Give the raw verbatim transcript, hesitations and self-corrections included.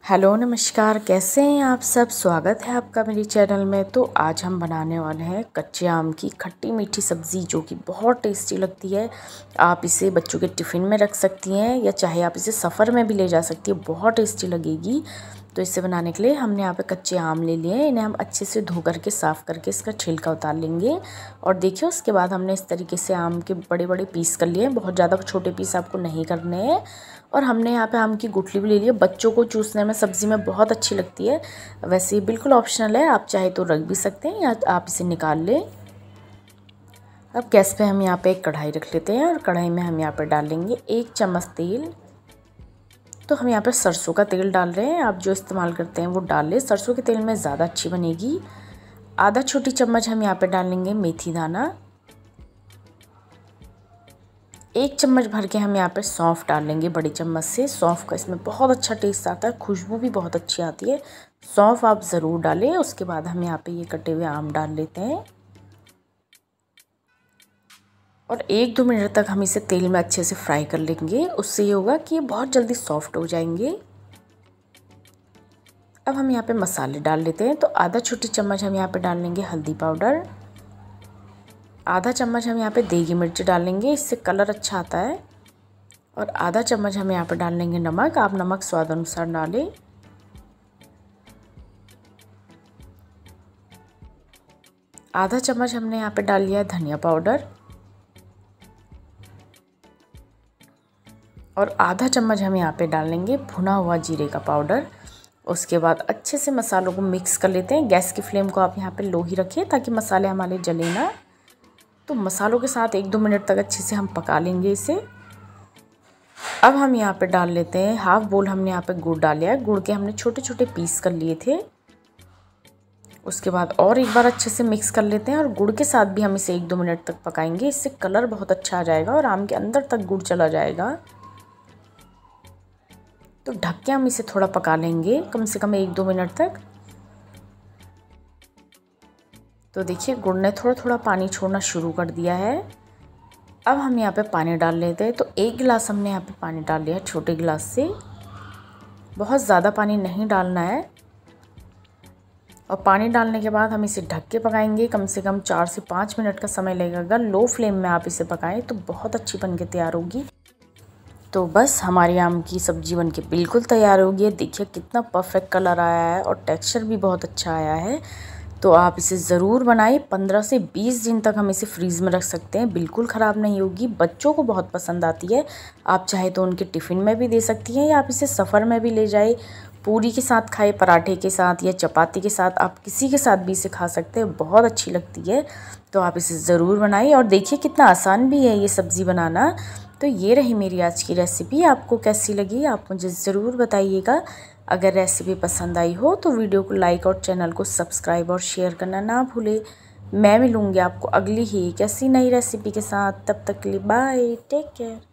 Hello नमस्कार, कैसे हैं आप सब। स्वागत है आपका मेरे चैनल में। तो आज हम बनाने वाले हैं कच्चे आम की खट्टी मीठी सब्ज़ी, जो कि बहुत टेस्टी लगती है। आप इसे बच्चों के टिफ़िन में रख सकती हैं या चाहे आप इसे सफ़र में भी ले जा सकती हैं, बहुत टेस्टी लगेगी। तो इसे बनाने के लिए हमने यहाँ पे कच्चे आम ले लिए हैं। इन्हें हम अच्छे से धो करके साफ़ करके इसका छिलका उतार लेंगे। और देखिए, उसके बाद हमने इस तरीके से आम के बड़े बड़े पीस कर लिए हैं। बहुत ज़्यादा छोटे पीस आपको नहीं करने हैं। और हमने यहाँ पे आम की गुठली भी ले ली है। बच्चों को चूसने में सब्ज़ी में बहुत अच्छी लगती है। वैसे ये बिल्कुल ऑप्शनल है, आप चाहे तो रख भी सकते हैं या आप इसे निकाल लें। अब गैस पे हम यहाँ पे एक कढ़ाई रख लेते हैं और कढ़ाई में हम यहाँ पे डाल लेंगे एक चम्मच तेल। तो हम यहाँ पे सरसों का तेल डाल रहे हैं, आप जो इस्तेमाल करते हैं वो डाल लें। सरसों के तेल में ज़्यादा अच्छी बनेगी। आधा छोटी चम्मच हम यहाँ पे डाल लेंगे मेथी दाना। एक चम्मच भर के हम यहाँ पे सौंफ डाल लेंगे बड़ी चम्मच से। सौंफ का इसमें बहुत अच्छा टेस्ट आता है, खुशबू भी बहुत अच्छी आती है। सौंफ आप ज़रूर डालें। उसके बाद हम यहाँ पे ये कटे हुए आम डाल लेते हैं और एक दो मिनट तक हम इसे तेल में अच्छे से फ्राई कर लेंगे। उससे ये होगा कि ये बहुत जल्दी सॉफ्ट हो जाएंगे। अब हम यहाँ पे मसाले डाल लेते हैं। तो आधा छोटी चम्मच हम यहाँ पे डाल लेंगे हल्दी पाउडर। आधा चम्मच हम यहाँ पे देगी मिर्च डाल लेंगे, इससे कलर अच्छा आता है। और आधा चम्मच हम यहाँ पे डाल लेंगे नमक। आप नमक स्वाद अनुसार डालें। आधा चम्मच हमने यहाँ पे डाल लिया है धनिया पाउडर और आधा चम्मच हम यहाँ पे डाल लेंगे भुना हुआ जीरे का पाउडर। उसके बाद अच्छे से मसालों को मिक्स कर लेते हैं। गैस की फ्लेम को आप यहाँ पे लो ही रखिए ताकि मसाले हमारे जले ना। तो मसालों के साथ एक दो मिनट तक अच्छे से हम पका लेंगे इसे। अब हम यहाँ पे डाल लेते हैं हाफ बोल हमने यहाँ पे गुड़ डाल लिया है। गुड़ के हमने छोटे छोटे पीस कर लिए थे। उसके बाद और एक बार अच्छे से मिक्स कर लेते हैं और गुड़ के साथ भी हम इसे एक दो मिनट तक पकाएंगे। इससे कलर बहुत अच्छा आ जाएगा और आम के अंदर तक गुड़ चला जाएगा। तो ढक के हम इसे थोड़ा पका लेंगे, कम से कम एक दो मिनट तक। तो देखिए, गुड़ ने थोड़ा थोड़ा पानी छोड़ना शुरू कर दिया है। अब हम यहाँ पे पानी डाल लेते हैं। तो एक गिलास हमने यहाँ पे पानी डाल लिया है छोटे गिलास से। बहुत ज़्यादा पानी नहीं डालना है। और पानी डालने के बाद हम इसे ढक के पकाएंगे। कम से कम चार से पाँच मिनट का समय लगेगा। अगर लो फ्लेम में आप इसे पकाएं तो बहुत अच्छी बन के तैयार होगी। तो बस हमारी आम की सब्ज़ी बन के बिल्कुल तैयार हो गई है। देखिए कितना परफेक्ट कलर आया है और टेक्सचर भी बहुत अच्छा आया है। तो आप इसे ज़रूर बनाएं। पंद्रह से बीस दिन तक हम इसे फ्रीज़ में रख सकते हैं, बिल्कुल ख़राब नहीं होगी। बच्चों को बहुत पसंद आती है। आप चाहे तो उनके टिफ़िन में भी दे सकती हैं या आप इसे सफ़र में भी ले जाए, पूरी के साथ खाए, पराठे के साथ या चपाती के साथ, आप किसी के साथ भी इसे खा सकते हैं। बहुत अच्छी लगती है। तो आप इसे ज़रूर बनाइए और देखिए कितना आसान भी है ये सब्ज़ी बनाना। तो ये रही मेरी आज की रेसिपी। आपको कैसी लगी आप मुझे ज़रूर बताइएगा। अगर रेसिपी पसंद आई हो तो वीडियो को लाइक और चैनल को सब्सक्राइब और शेयर करना ना भूले। मैं मिलूँगी आपको अगली ही एक ऐसी नई रेसिपी के साथ। तब तक के लिए बाय, टेक केयर।